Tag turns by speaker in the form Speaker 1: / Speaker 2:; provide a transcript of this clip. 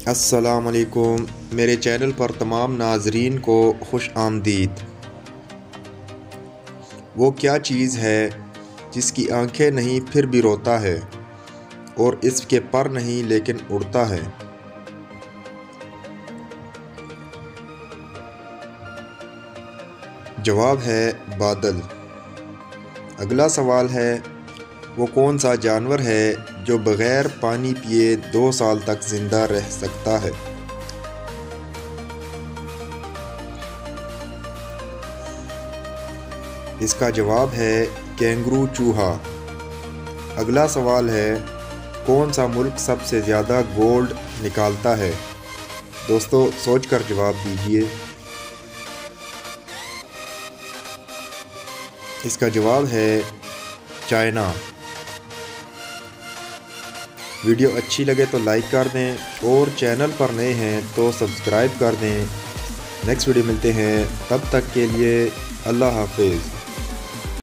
Speaker 1: السلام علیکم، میرے چینل پر تمام ناظرین کو خوش آمدید۔ وہ کیا چیز ہے جس کی آنکھیں نہیں پھر بھی روتا ہے، اور اس کے پر نہیں لیکن اڑتا ہے؟ جواب ہے بادل۔ اگلا سوال ہے، وہ کون سا جانور ہے جو بغیر پانی پیے 2 سال تک زندہ رہ سکتا ہے؟ اس کا جواب ہے کینگرو چوہا۔ اگلا سوال ہے، کون سا ملک سب سے زیادہ گولڈ نکالتا ہے؟ دوستو سوچ کر جواب دیجئے۔ اس کا جواب ہے چائنا۔ ویڈیو اچھی لگے تو لائک کر دیں، اور چینل پر نئے ہیں تو سبسکرائب کر دیں۔ نیکسٹ ویڈیو ملتے ہیں، تب تک کے لیے اللہ حافظ۔